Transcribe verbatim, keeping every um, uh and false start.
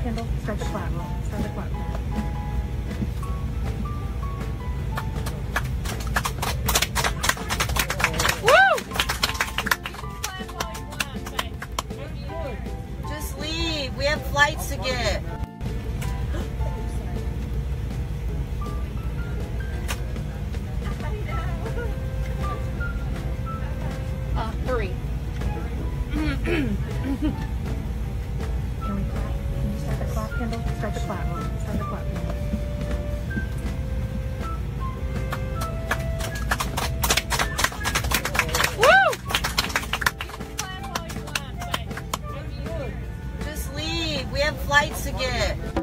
Kendall. Start the clap. Start the clap. Just leave. We have flights to get. Uh, three. Can we clap? Can you start the clap, Kendall? Start the clap. Start the clap. Just leave. We have flights to get.